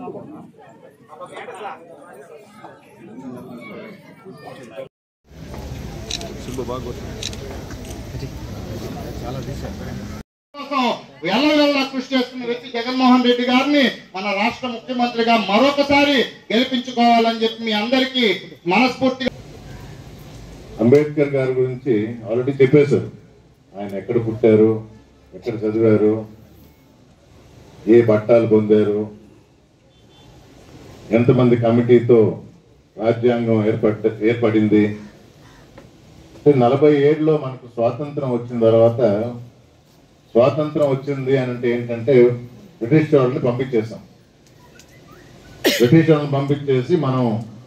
ఎల్లవెల్లా కృషి చేస్తున్న వ్యక్తి జగన్మోహన్ రెడ్డి గారిని మన రాష్ట్ర ముఖ్యమంత్రిగా మరొకసారి గెలిపించుకోవాలని చెప్పి మీ అందరికీ మనస్ఫూర్తిగా. అంబేద్కర్ గారి గురించి ఆల్రెడీ చెప్పేశారు. ఆయన ఎక్కడ పుట్టారు, ఎక్కడ చదివారు, ఏ పట్టాలు పొందారు, ఎంతమంది కమిటీతో రాజ్యాంగం ఏర్పడింది. 47లో మనకు స్వాతంత్రం వచ్చిన తర్వాత, స్వాతంత్రం వచ్చింది అని అంటే ఏంటంటే బ్రిటిష్ వాళ్ళని పంపించేసాం. బ్రిటిష్ వాళ్ళని పంపించేసి మనం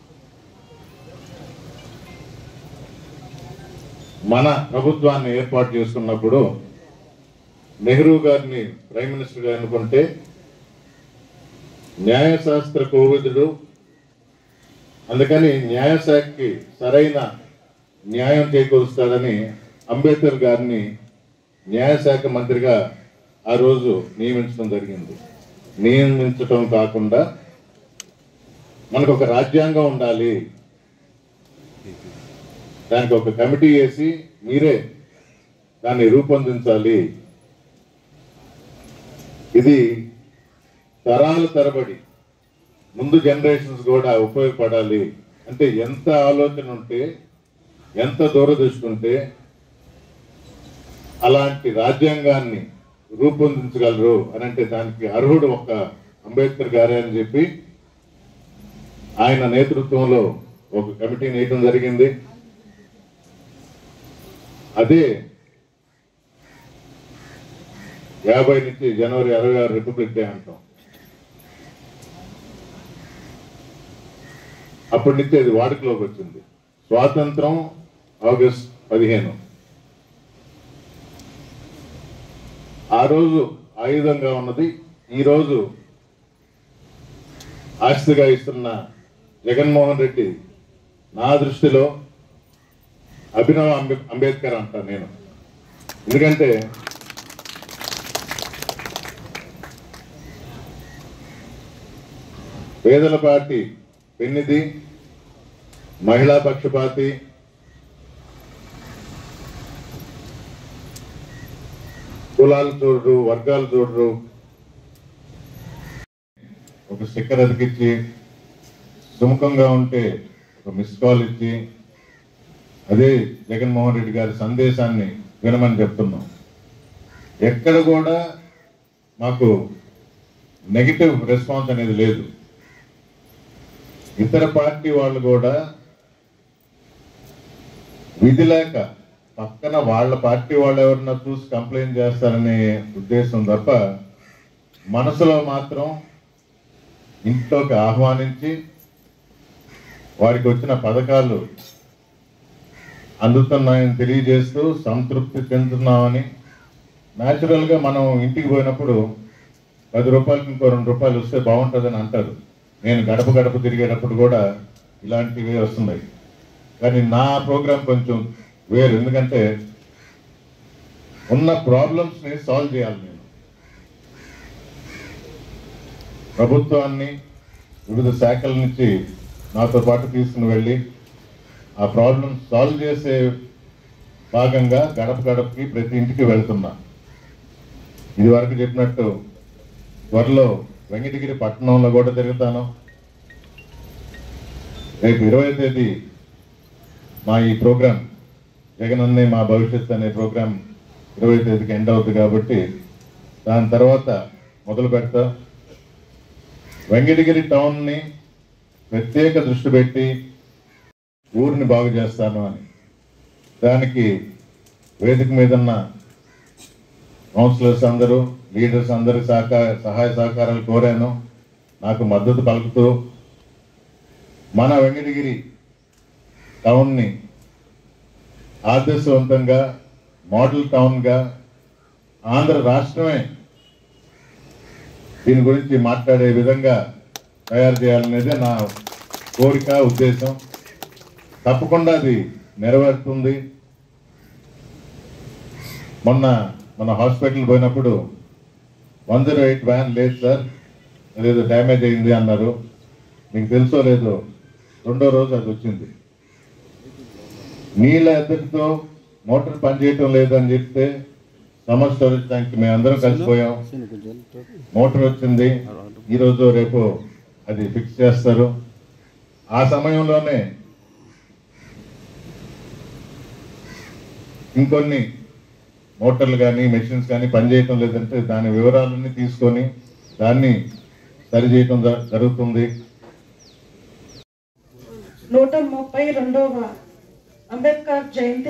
మన ప్రభుత్వాన్ని ఏర్పాటు చేసుకున్నప్పుడు నెహ్రూ గారిని ప్రైమ్ మినిస్టర్గా ఎన్నుకుంటే న్యాయశాస్త్ర కోవిదుడు, అందుకని న్యాయశాఖకి సరైన న్యాయం చేకూరుస్తాడని అంబేద్కర్ గారిని న్యాయశాఖ మంత్రిగా ఆ రోజు నియమించడం జరిగింది. నియమించడం కాకుండా మనకు ఒక రాజ్యాంగం ఉండాలి, దానికి ఒక కమిటీ వేసి మీరే దాన్ని రూపొందించాలి, ఇది తరాల తరబడి ముందు జనరేషన్స్ కూడా ఉపయోగపడాలి అంటే ఎంత ఆలోచన ఉంటే, ఎంత దూరదృష్టి ఉంటే అలాంటి రాజ్యాంగాన్ని రూపొందించగలరు అని అంటే దానికి అర్హుడు ఒక అంబేద్కర్ గారే అని చెప్పి ఆయన నేతృత్వంలో ఒక కమిటీని వేయడం జరిగింది. అదే 50 నుంచి జనవరి 26 రిపబ్లిక్ డే అంటాం. అప్పటి నుంచి అది వాడుకలోకి వచ్చింది. స్వాతంత్రం ఆగస్ట్ 15. ఆ రోజు ఆయుధంగా ఉన్నది ఈరోజు ఆస్తిగా ఇస్తున్న జగన్మోహన్ రెడ్డి నా దృష్టిలో అభినవ అంబేద్కర్ అంటాను నేను. ఎందుకంటే పేదల పార్టీ పెన్నిది, మహిళా పక్షపాతి, కులాలు చూడరు, వర్గాలు చూడరు, ఒక స్టిక్కర్ అతికిచ్చి సుముఖంగా ఉంటే ఒక మిస్ కాల్ ఇచ్చి అదే జగన్మోహన్ రెడ్డి గారి సందేశాన్ని వినమని చెప్తున్నాం. ఎక్కడ కూడా మాకు నెగిటివ్ రెస్పాన్స్ అనేది లేదు. ఇతర పార్టీ వాళ్ళు కూడా విధి లేక పక్కన వాళ్ళ పార్టీ వాళ్ళు ఎవరన్నా చూసి కంప్లైంట్ చేస్తారనే ఉద్దేశం తప్ప మనసులో మాత్రం ఇంట్లోకి ఆహ్వానించి వారికి వచ్చిన పథకాలు అందుతున్నాయని తెలియజేస్తూ సంతృప్తి చెందుతున్నామని. న్యాచురల్గా మనం ఇంటికి పోయినప్పుడు 10 రూపాయలకి ఇంకో 2 రూపాయలు వస్తే బాగుంటుందని అంటారు. నేను గడప గడప తిరిగేటప్పుడు కూడా ఇలాంటివి వస్తున్నాయి. కానీ నా ప్రోగ్రాం కొంచెం వేరు. ఎందుకంటే ఉన్న ప్రాబ్లమ్స్ని సాల్వ్ చేయాలి. నేను ప్రభుత్వాన్ని వివిధ శాఖల నుంచి నాతో పాటు తీసుకుని వెళ్ళి ఆ ప్రాబ్లమ్స్ సాల్వ్ చేసే భాగంగా గడప గడపకి ప్రతి ఇంటికి వెళ్తున్నా. ఇది వరకు చెప్పినట్టు త్వరలో వెంకటగిరి పట్టణంలో కూడా తిరుగుతాను. రేపు 20వ తేదీ మా ఈ ప్రోగ్రాం జగనన్నే మా భవిష్యత్ అనే ప్రోగ్రాం 20వ తేదీకి ఎండ్ అవుతుంది కాబట్టి దాని తర్వాత మొదలు పెడతా. వెంకటగిరి టౌన్ని ప్రత్యేక దృష్టి పెట్టి ఊరిని బాగు చేస్తాను అని దానికి వేదిక మీద ఉన్న కౌన్సిలర్స్ అందరూ, లీడర్స్ అందరి సహాయ సహకారాలు కోరాను. నాకు మద్దతు పలుకుతూ మన వెంకటగిరి టౌన్ని ఆదర్శవంతంగా మోడల్ టౌన్గా ఆంధ్ర రాష్ట్రమే దీని గురించి మాట్లాడే విధంగా తయారు చేయాలనేది నా కోరిక, ఉద్దేశం. తప్పకుండా అది నెరవేరుతుంది. మన హాస్పిటల్ పోయినప్పుడు 108 వ్యాన్ లేదు సార్, అదేదో డ్యామేజ్ అయింది అన్నారు. మీకు తెలుసో లేదో, రెండో రోజు అది వచ్చింది. నీళ్ళ ఎద్దటితో మోటార్ పనిచేయటం లేదని చెప్తే సమ్మర్ స్టోరేజ్ ట్యాంక్ మేమందరం కలిసిపోయాం. మోటార్ వచ్చింది, ఈరోజు రేపు అది ఫిక్స్ చేస్తారు. ఆ సమయంలోనే ఇంకొన్ని మోటార్లు కానీ మెషిన్స్ కానీ పనిచేయటం లేదంటే దాని వివరాలన్నీ తీసుకొని దాన్ని సరిచేయటం జరుగుతుంది. 132వ అంబేద్కర్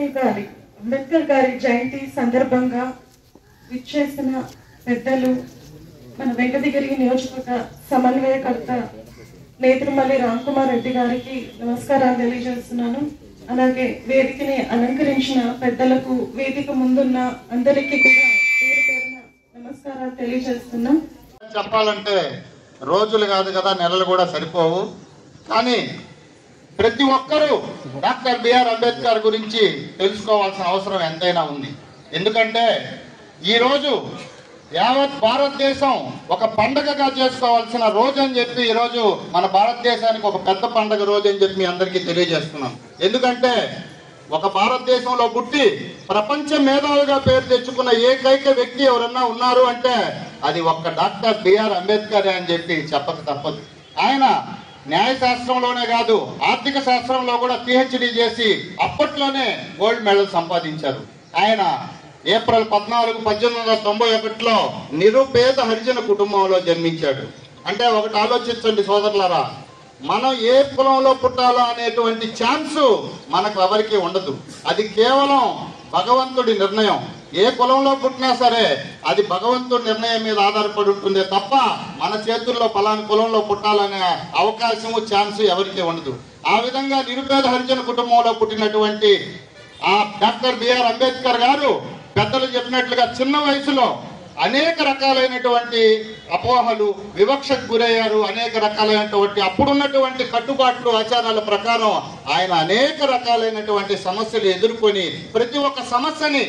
గారి జయంతి సందర్భంగా విచ్చేసిన పెద్దలు, మన వెంకటగిరి నియోజకవర్గ సమన్వయకర్త నేత్రమల్లి రామ్కుమార్ రెడ్డి గారికి నమస్కారాలు తెలియజేస్తున్నాను. అలాగే వేదికని అలంకరించిన పెద్దలకు, వేదిక ముందున్న అందరికీ కూడా పేరు పేరున నమస్కారాలు తెలియజేస్తున్నాం. చెప్పాలంటే రోజులు కాదు కదా, నెలలు కూడా సరిపోవు. కానీ ప్రతి ఒక్కరూ డాక్టర్ బిఆర్ అంబేద్కర్ గురించి తెలుసుకోవాల్సిన అవసరం ఎంతైనా ఉంది. ఎందుకంటే ఈరోజు యావత్ భారతదేశం ఒక పండగగా చేసుకోవాల్సిన రోజు అని చెప్పి ఈరోజు మన భారతదేశానికి ఒక పెద్ద పండగ రోజు అని చెప్పి మీ అందరికీ తెలియజేస్తున్నాం. ఎందుకంటే ఒక భారతదేశంలో పుట్టి ప్రపంచ మేధావిగా పేరు తెచ్చుకున్న ఏకైక వ్యక్తి ఎవరన్నా ఉన్నారు అంటే అది ఒక్క డాక్టర్ బిఆర్ అంబేద్కర్ అని చెప్పి చెప్పక తప్పదు. ఆయన న్యాయశాస్త్రంలోనే కాదు, ఆర్థిక శాస్త్రంలో కూడా పిహెచ్డి చేసి అప్పట్లోనే గోల్డ్ మెడల్ సంపాదించారు. ఆయన ఏప్రిల్ 14, 1891లో నిరుపేద హరిజన కుటుంబంలో జన్మించాడు. అంటే ఒకటి ఆలోచించండి సోదరులారా, మనం ఏ కులంలో పుట్టాలా అనేటువంటి ఛాన్స్ మనకు ఎవరికి ఉండదు. అది కేవలం భగవంతుడి నిర్ణయం. ఏ కులంలో పుట్టినా సరే అది భగవంతుడి నిర్ణయం మీద ఆధారపడి ఉంటుందే తప్ప మన చేతుల్లో పలాని కులంలో పుట్టాలనే అవకాశము, ఛాన్స్ ఎవరికి ఉండదు. ఆ విధంగా నిరుపేద హరిజన కుటుంబంలో పుట్టినటువంటి ఆ డాక్టర్ బిఆర్ అంబేద్కర్ గారు పెద్దలు చెప్పినట్లుగా చిన్న వయసులో అనేక రకాలైనటువంటి అపోహలు, వివక్షకు గురయ్యారు. అనేక రకాలైనటువంటి అప్పుడున్నటువంటి కట్టుబాట్లు, ఆచారాల ప్రకారం ఆయన అనేక రకాలైనటువంటి సమస్యలు ఎదుర్కొని ప్రతి ఒక్క సమస్యని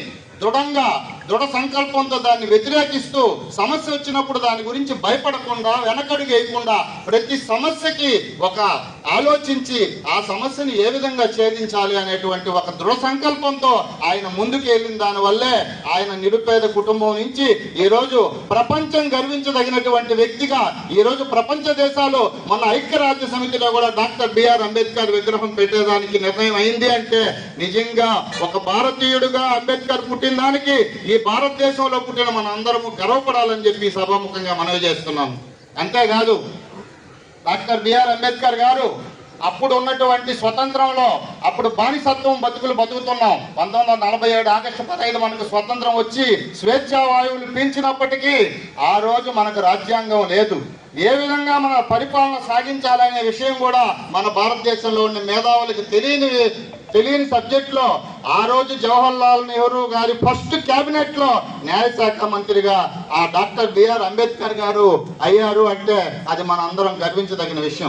దృఢ సంకల్పంతో దాన్ని వ్యతిరేకిస్తూ, సమస్య వచ్చినప్పుడు దాని గురించి భయపడకుండా, వెనకడుగు వేయకుండా ప్రతి సమస్యకి ఒక ఆలోచించి ఆ సమస్యని ఏ విధంగా ఛేదించాలి అనేటువంటి ఒక దృఢ సంకల్పంతో ఆయన ముందుకు వెళ్ళిన దానివల్లే ఆయన నిరుపేద కుటుంబం నుంచి ఈరోజు ప్రపంచం గర్వించదగినటువంటి వ్యక్తిగా ఈరోజు ప్రపంచ దేశాలు మన ఐక్యరాజ్య సమితిలో కూడా డాక్టర్ బిఆర్ అంబేద్కర్ విగ్రహం పెట్టేదానికి నిర్ణయం అయింది అంటే నిజంగా ఒక భారతీయుడుగా అంబేద్కర్ పుట్టిన దానికి ఈ భారతదేశంలో పుట్టిన మన అందరము గర్వపడాలని చెప్పి సభాముఖంగా మనవి చేస్తున్నాము. అంతేకాదు డాక్టర్ బిఆర్ అంబేద్కర్ గారు అప్పుడు ఉన్నటువంటి స్వతంత్రంలో, అప్పుడు బానిసత్వం బతుకుతున్నాం. 1947 ఆగస్టు 15 మనకు స్వతంత్రం వచ్చి స్వేచ్ఛా వాయువులు పీల్చినప్పటికీ ఆ రోజు మనకు రాజ్యాంగం లేదు. ఏ విధంగా మన పరిపాలన సాగించాలనే విషయం కూడా మన భారతదేశంలో ఉన్న మేధావులకు తెలియని సబ్జెక్ట్ లో ఆ రోజు జవహర్ లాల్ నెహ్రూ గారి ఫస్ట్ క్యాబినెట్ లో న్యాయశాఖ మంత్రిగా ఆ డాక్టర్ బిఆర్ అంబేద్కర్ గారు అయ్యారు అంటే అది మన అందరం గర్వించదగిన విషయం.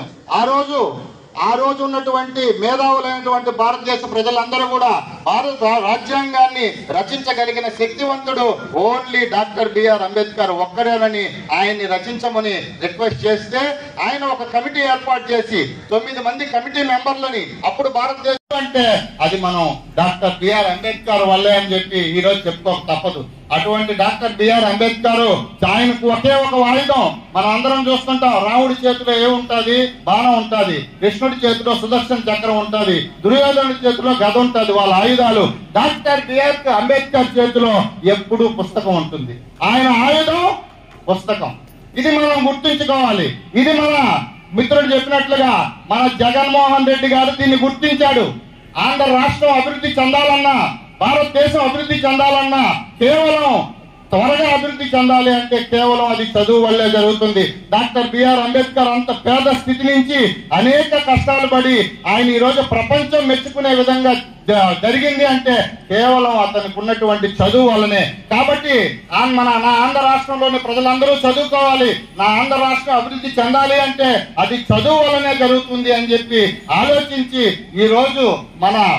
ఆ రోజు ఉన్నటువంటి మేధావులైనటువంటి భారతదేశ ప్రజలందరూ కూడా భారత రాజ్యాంగాన్ని రచించగలిగిన శక్తివంతుడు ఓన్లీ డాక్టర్ బిఆర్ అంబేద్కర్ ఒక్కరేనని ఆయన్ని రచించమని రిక్వెస్ట్ చేస్తే ఆయన ఒక కమిటీ ఏర్పాటు చేసి 9 మంది కమిటీ మెంబర్లని అప్పుడు భారతదేశం అంటే అది మనం డాక్టర్ బిఆర్ అంబేద్కర్ వల్లే అని చెప్పి ఈ రోజు చెప్పుకోక తప్పదు. అటువంటి డాక్టర్ బిఆర్ అంబేద్కర్ ఆయనకు ఒకే ఒక ఆయుధం మనం అందరం చూస్తుంటాం. రాముడి చేతిలో ఏముంటది? బాణం ఉంటది. కృష్ణుడి చేతిలో సుదర్శన చక్రం ఉంటది. దుర్యోధనుడి చేతిలో గద ఉంటది. వాళ్ళ ఆయుధాలు. డాక్టర్ బిఆర్ అంబేద్కర్ చేతిలో ఎప్పుడూ పుస్తకం ఉంటుంది. ఆయన ఆయుధం పుస్తకం. ఇది మనం గుర్తుంచుకోవాలి. ఇది మన మిత్రుడు చెప్పినట్లుగా మన జగన్మోహన్ రెడ్డి గారు దీన్ని గుర్తించాడు. ఆంధ్ర రాష్ట్రం అభివృద్ధి చెందాలన్నా, భారతదేశం అభివృద్ధి చెందాలన్నా, కేవలం త్వరగా అభివృద్ధి చెందాలి అంటే కేవలం అది చదువు వల్లే జరుగుతుంది. డాక్టర్ బిఆర్ అంబేద్కర్ అంత పేద స్థితి నుంచి అనేక కష్టాలు పడి ఆయన ఈ రోజు ప్రపంచం మెచ్చుకునే విధంగా జరిగింది అంటే కేవలం అతనికి ఉన్నటువంటి చదువు వల్లనే. కాబట్టి నా ఆంధ్ర రాష్ట్రంలోని ప్రజలందరూ చదువుకోవాలి. నా ఆంధ్ర రాష్ట్రం అభివృద్ధి చెందాలి అంటే అది చదువు వల్లనే జరుగుతుంది అని చెప్పి ఆలోచించి ఈ రోజు మన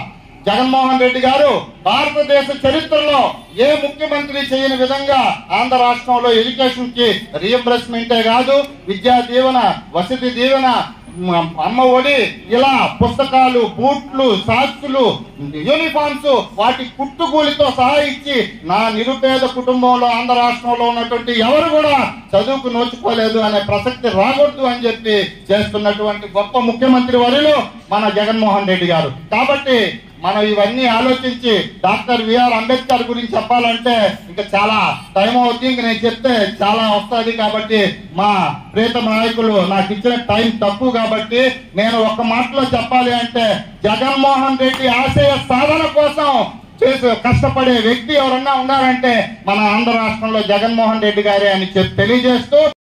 జగన్మోహన్ రెడ్డి గారు భారతదేశ చరిత్రలో ఏ ముఖ్యమంత్రి చేయని విధంగా ఆంధ్ర రాష్ట్రంలో ఎడ్యుకేషన్ కి రీఎంబర్స్మెంటే కాదు, విద్యా దీవెన, వసతి దీవెన, అమ్మ ఒడి, ఇలా పుస్తకాలు, బూట్లు, సాక్సులు, యూనిఫామ్స్, వాటి కుట్టుకూలితో సహా ఇచ్చి నా నిరుపేద కుటుంబంలో ఆంధ్ర రాష్ట్రంలో ఉన్నటువంటి ఎవరు కూడా చదువుకు నోచుకోలేదు అనే ప్రసక్తి రాకూడదు అని చెప్పి చేస్తున్నటువంటి గొప్ప ముఖ్యమంత్రి వరిలో మన జగన్మోహన్ రెడ్డి గారు. కాబట్టి మనం ఇవన్నీ ఆలోచించి డాక్టర్ బిఆర్ అంబేద్కర్ గురించి చెప్పాలంటే ఇంకా చాలా టైం అవుతుంది, ఇంక నేను చెప్తే చాలా వస్తుంది. కాబట్టి మా ప్రియతమ నాయకులు నాకు ఇచ్చిన టైం తక్కువ కాబట్టి నేను ఒక్క మాటలో చెప్పాలి అంటే, జగన్మోహన్ రెడ్డి ఆశయ సాధన కోసం కష్టపడే వ్యక్తి ఎవరన్నా ఉన్నారంటే మన ఆంధ్ర రాష్ట్రంలో జగన్మోహన్ రెడ్డి గారే అని తెలియజేస్తూ